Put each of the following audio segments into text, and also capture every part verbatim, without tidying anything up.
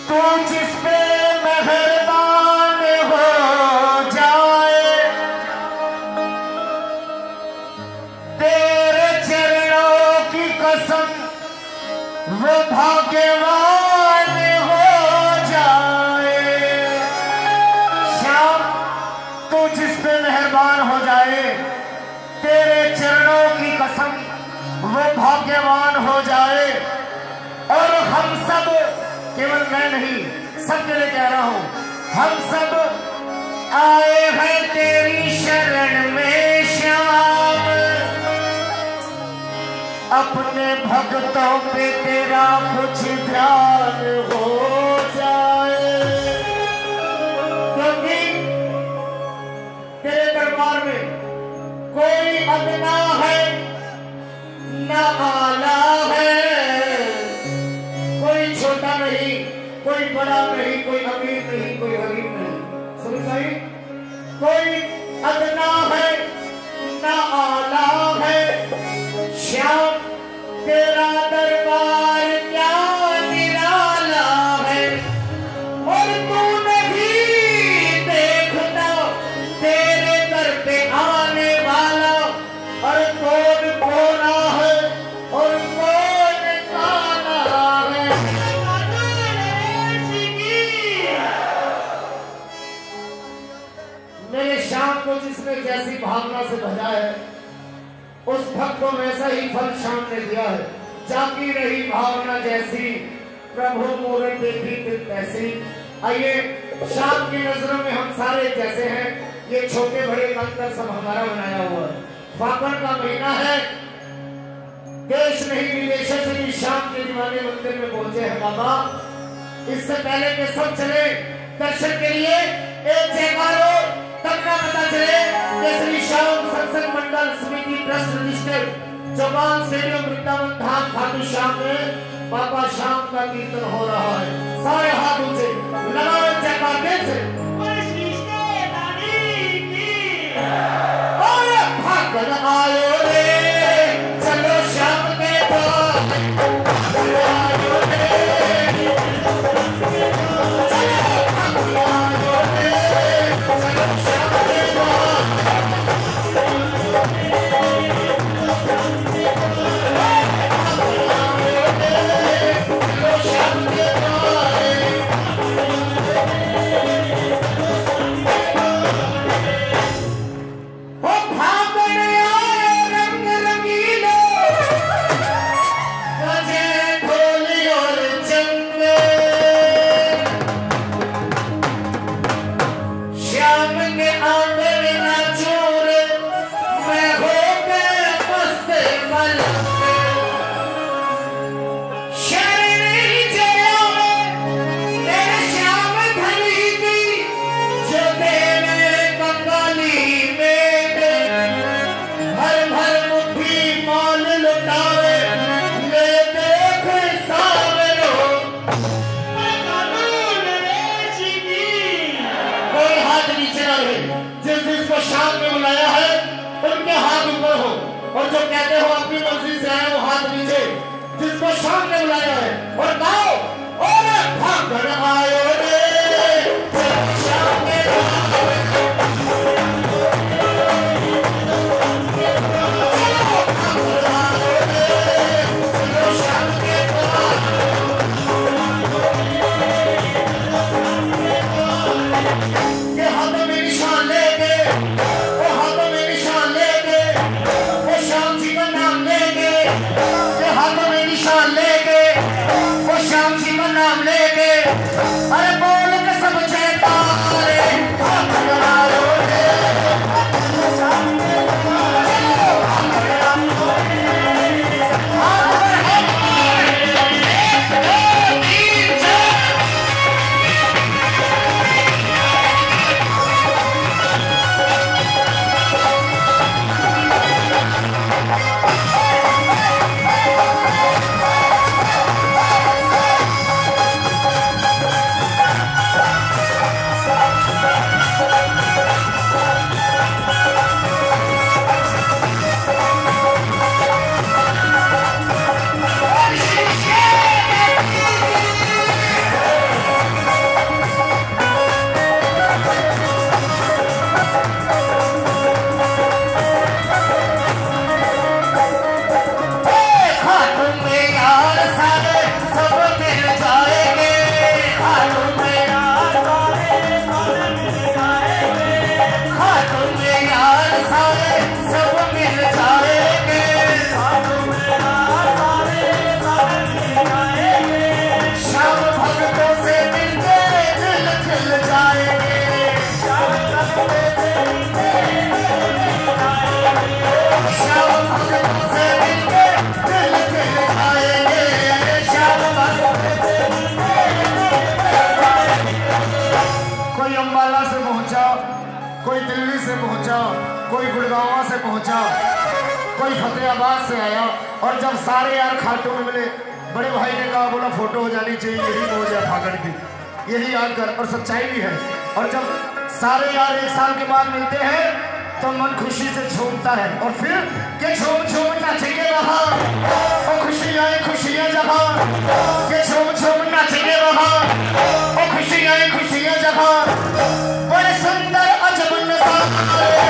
तू जिस पे मेहरबान हो जाए, तेरे चरणों की कसम वो भाग्यवान हो जाए। श्याम तू जिस पे मेहरबान हो जाए, तेरे चरणों की कसम वो भाग्यवान हो जाए। और हम सब, केवल मैं नहीं, सबके लिए कह रहा हूं, हम सब आए हैं तेरी शरण में श्याम, अपने भक्तों पे तेरा कुछ ध्यान हो जाए। क्योंकि तेरे दरबार में कोई अदना है न आला है, कोई छोटा नहीं, कोई बड़ा नहीं, कोई अमीर नहीं, कोई गरीब नहीं। समझ आई? कोई अदना है न आला है। श्याम तेरा दरबार क्या निराला है, और तू नहीं देखता तेरे दर पे आने वाला, और कौन कोना है और कौन काला है। मेरे श्याम को जिसने जैसी भावना से भजा है, उस भक्त को वैसा ही फल श्याम ने दिया है। जाती रही भावना जैसी, प्रभु मूरत देखी दिल तैसी। आइए, श्याम की नजरों में हम सारे जैसे हैं। ये छोटे बड़े अंतर सब हमारा बनाया हुआ है। फागुन का महीना है, देश नहीं विदेशों से भी श्याम के दीवाने मंदिर में पहुंचे हैं बाबा। इससे पहले के सब चले दर्शन के लिए, एक जयकारो तब ना पता चले कि Shri Shyam Satsang Mandal Samiti trust registered Chaupal stadium Vrindavan Dham Khatu Shyam में बाबा श्याम का कीर्तन हो रहा है। सारे हाथ ऊंचे लगाओ जयकार दिल से। और भागन आयो रे, चलो श्याम के पास आयो रे, चलो आयो रे, चलो श्याम के श्याम ने बुलाया है उनके हाथ ऊपर हो, और जो कहते हो अपनी मर्जी से आए वो हाथ नीचे। जिसको श्याम ने बुलाया है और गाओ, और भागन आयो रे, श्याम के लेके कोई गुड़गांव से पहुंचा, कोई फतेहाबाद से आया, और जब सारे यार खाटू में मिले, बड़े भाई ने कहा बोला फोटो हो जानी चाहिए, यही मौज है फागड़ की, यही याद कर, और सच्चाई भी है। और जब सारे यार एक साल के बाद मिलते हैं तो मन खुशी से झूमता है, और फिर के झूम झूम नाचेंगे वहाँ, और खुशियाँ खुशियाँ जहाँ, के झूम झूम नाचेंगे वहाँ, और खुशियाँ खुशियाँ जहाँ, बड़े सुंदर अजब नज़ारे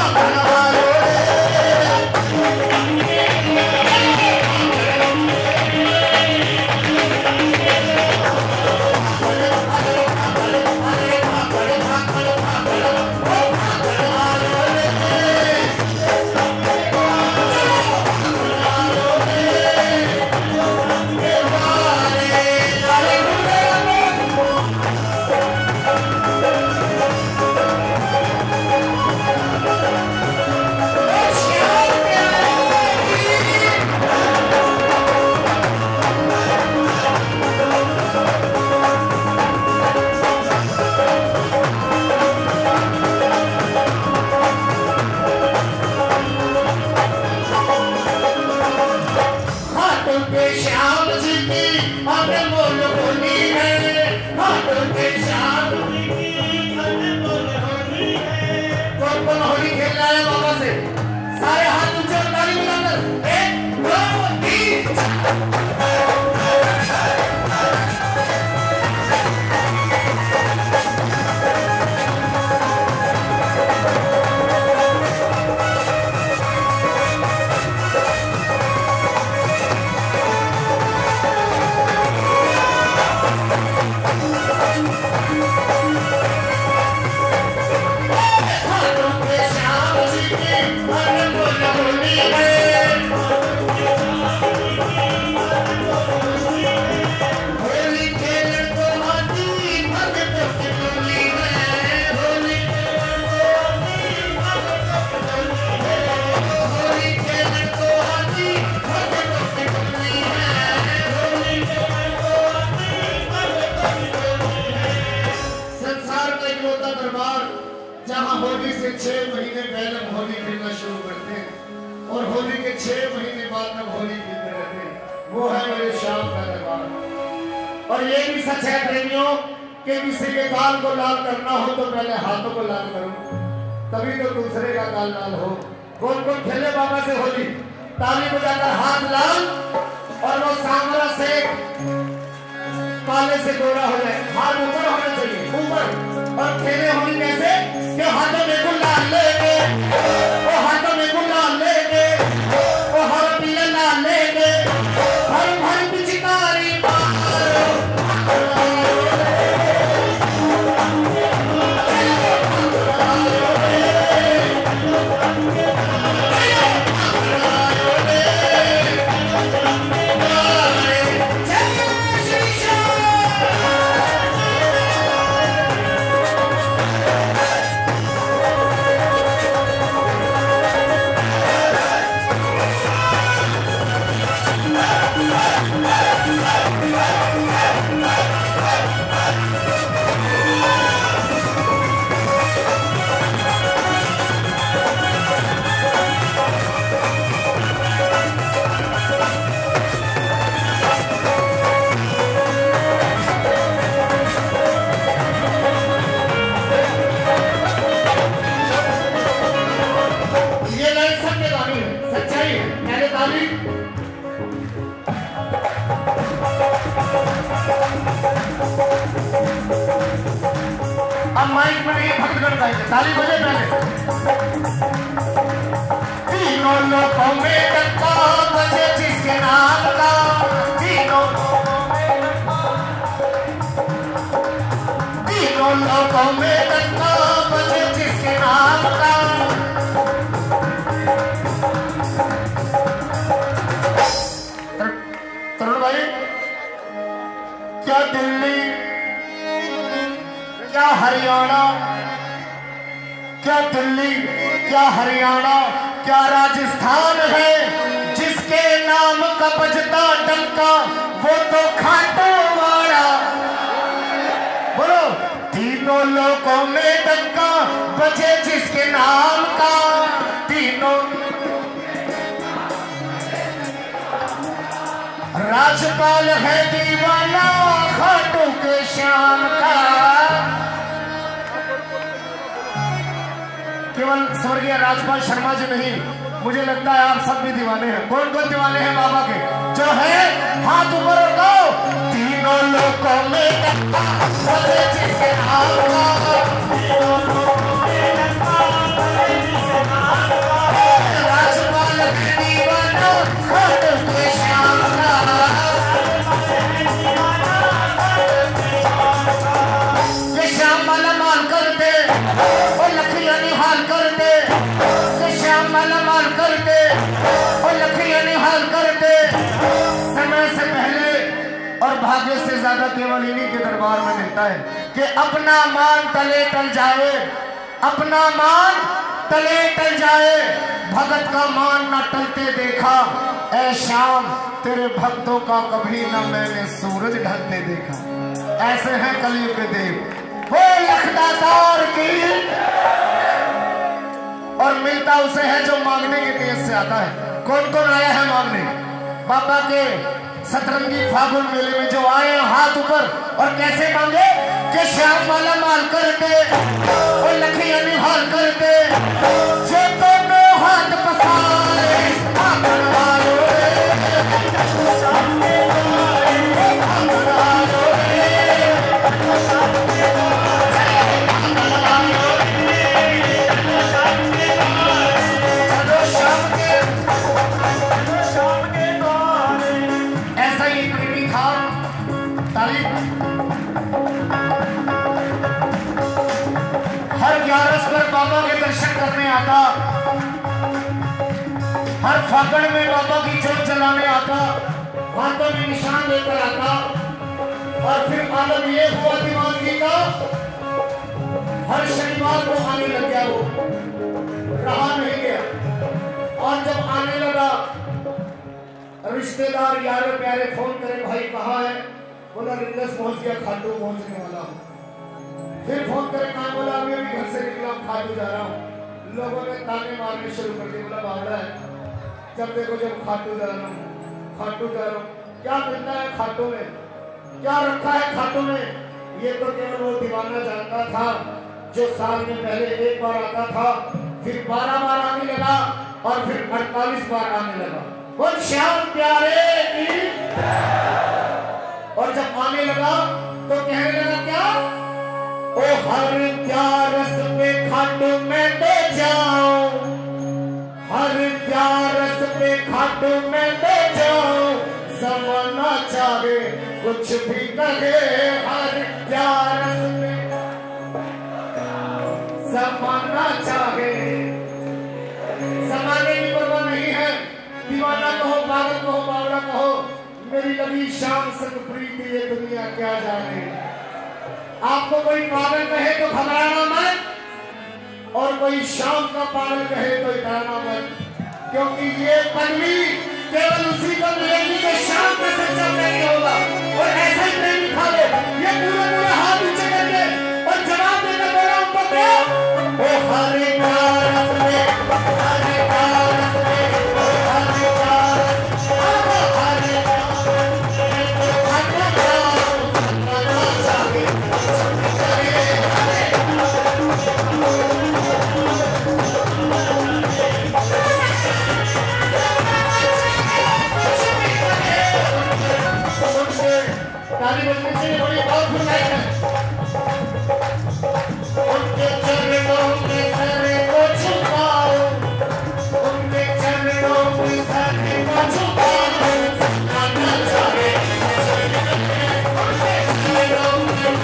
ताली बजे पहले तीनों लोगों में डंका बजे जिसके नाम का, तीनों तीनों लोगों में डंका बजे जिसके नाम का। तरुण भाई, क्या दिल्ली, क्या हरियाणा, क्या दिल्ली, क्या हरियाणा, क्या राजस्थान है जिसके नाम का बजता डंका वो तो खाटू वाला। बोलो, तीनों लोगों में डंका बजे जिसके नाम का तीनों राजपाल है दीवाना खाटू के श्याम का। केवल स्वर्गीय राजपाल शर्मा जी नहीं, मुझे लगता है आप सब भी दीवाने हैं। कौन कौन दीवाने हैं बाबा के? जो है हाथ ऊपर और गाओ। तीनों लोगों में जिसके नाम का राजपाल दीवाना खाटू के श्याम का। ये श्याम वाला माल कर दे और लखिया निहाल कर दे। ये श्याम वाला माल कर दे और लखिया निहाल कर दे। समय से पहले और भाग्य से ज्यादा केवल इन्हीं के दरबार में मिलता है कि अपना मान तले टल जाए, अपना मान तले टल जाए। भगत का मान न टलते देखा, ऐ श्याम तेरे भक्तों का कभी न मैंने सूरज ढलते देखा। ऐसे हैं कलयुग के देव। वो लखदातार की और मिलता उसे है जो मांगने के तेज से आता है। कौन कौन आया है मांगने? बाबा के सतरंगी फागुन मेले में जो आए हाथ ऊपर और कैसे मांगे कि श्याम वाला माल कर दे और लखिया निहाल कर दे। जो दोनों हाथ पसारे आंगन वालों बाबा के दर्शन करने आता, हर फागुन में बाबा की जोत जलाने आता, हाथों में निशान लेकर आता। और फिर आलम ये हुआ दीवानगी का, हर शनिवार को आने लग गया, वो रहा नहीं गया। और जब आने लगा रिश्तेदार यार प्यारे फोन करे, भाई कहाँ है? बोला रिंगस पहुंच गया, खाटू पहुंचने वाला हूँ। फिर फोन करे कहा? बोला अभी अभी घर से निकला, खाटू जा रहा हूँ। लोगों ने ताने मारने शुरू कर दिए। बोला बावड़ा है, जब देखो जब खाटू जा रहा हूँ, खाटू जा रहा हूँ। क्या मिलता है खाटू में? क्या रखा है खाटू में? ये तो केवल वो दीवाना जानता था जो साल में पहले एक बार आता था, फिर बारह बार आने लगा और फिर अड़तालीस बार आने लगा। बोल श्याम प्यारे की। और जब आने लगा तो कहने लगा क्या? ओ हर प्यारस में खाटू में दे जाऊं, हर प्यारस में खाटू में दे जाऊं। जमाना चाहे कुछ भी कहे, हर प्यारस में जमाना चाहे। जमाने की परवाह नहीं है। दीवाना कहो, पागल कहो, बावड़ा कहो, मेरी लगी शाम संग प्रीति ये दुनिया क्या जाने। आपको कोई पागल कहे तो घबराना मत, और कोई शाम का पागल कहे तो इतराना मत, क्योंकि ये पदवी केवल उसी को मिलेगी जो शाम का सच्चा प्रेमी होगा। और ऐसा ही प्रेमी था वो। ये पूरे पूरे हाथ ऊंचे करके और जवाब देकर बोला उनको क्या? ओ हरे प्यारस में, हरे प्यारस में, हरे प्यारस, हरे ताली बजने से बड़ी बहुत खुदाई है। उनके चरणों में सर को झुकाओ, उनके चरणों में सर को झुकाओ। आना चाहे उनके चरणों में,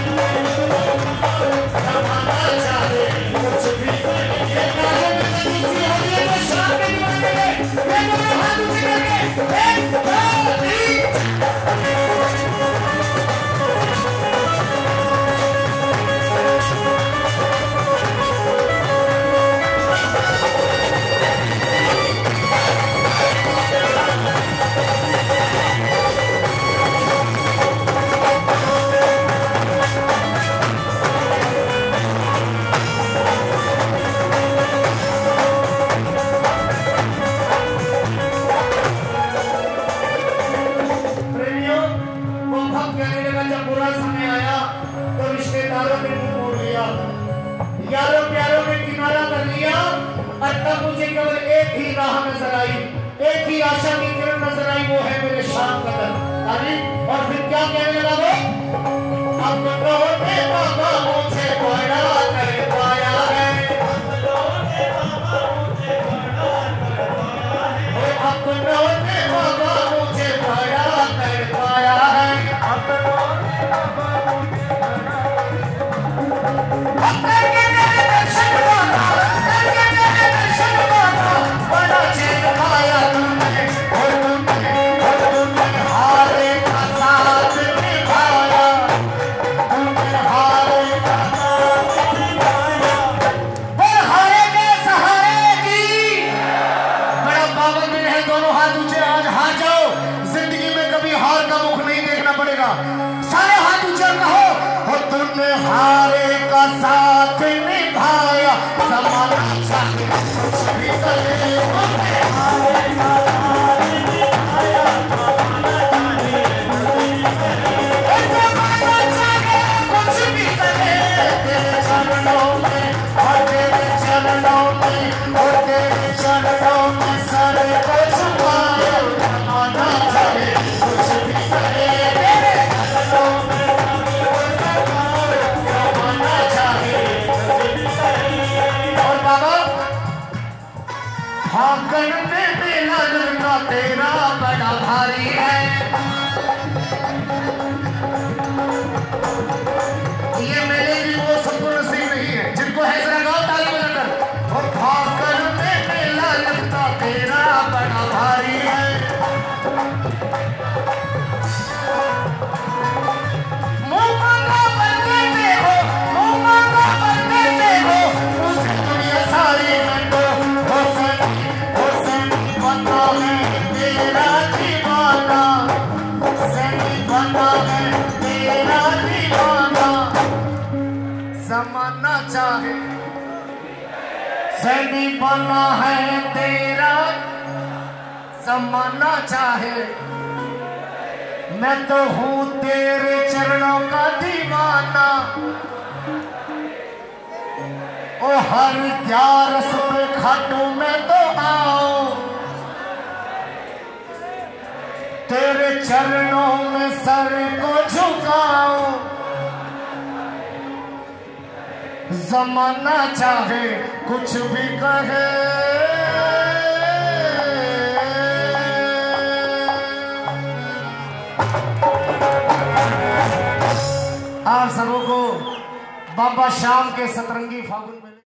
आना चाहे कुछ भी। ये तालों में कंजूसी होती है तो शाम के दीवाने में ये दोनों हाथ ऊंचे करके एक दो तीन। जब बुरा समय आया तो रिश्तेदारों ने मुंह मोड़ लिया, यारों प्यारों ने किनारा कर लिया, और तब मुझे केवल एक ही राह नजर आई, एक ही आशा की किरण नजर आई, वो है मेरे शाम कदर। और फिर क्या कहने लगा वो, अब रोने बाबा मुझे बड़ा कर पाया है, अब रोने बाबा मुझे बड़ा कर पाया है, अब रोने बाबा मुझे बड़ा कर पाया है, अब रोने बाबा मुझे बड़ा दर्शन पाना, दर्शन पाना, बड़ा चैन पाया तुमने, और तुमने और तुमने हारे का साथ निभाया, तुमने हारे का साथ निभाया, और हारे के सहारे की बड़ा पावन दिन है। दोनों हाथ ऊंचे, आज हार जाओ, जिंदगी में कभी हार का मुख नहीं देखना पड़ेगा। सारे हाथ ऊंचे कहो, और तुमने हारे का साथ निभाया, ज़माना चाहे कुछ भी करे, तुमने हारे का साथ निभाया, ज़माना चाहे कुछ भी करे, तेरे चरणों में और तेरे चरणों में और तेरे चरणों में सर को झुकाया, ज़माना चाहे कुछ भी करे, तेरे चरणों में ज़माना चाहे कुछ भी करे। और बाबा भागन में मेला लड़का तेरा बड़ा भारी है, ये मेले भी वो सबको नसीब नहीं है, जिनको है जरा गाओ ताली बजाकर। और भागन में मेला लड़का तेरा बड़ा भारी है, मुंह मांगा बनने में हो, मुंह मांगा बनने में हो, मुझे दुनिया सारी में दो, हो सनी हो सनी बना है तेरा दीवाना, सनी बना है तेरा दीवाना, ज़माना चाहे सनी बना है तेरा, ज़माना चाहे, मैं तो हूँ तेरे चरणों का दीवाना, ओ हर ग्यारस पे खाटू में तो आओ, तेरे चरणों में सर को झुकाओ, ज़माना चाहे कुछ भी कहे, आप सबों को बाबा श्याम के सतरंगी फागुन में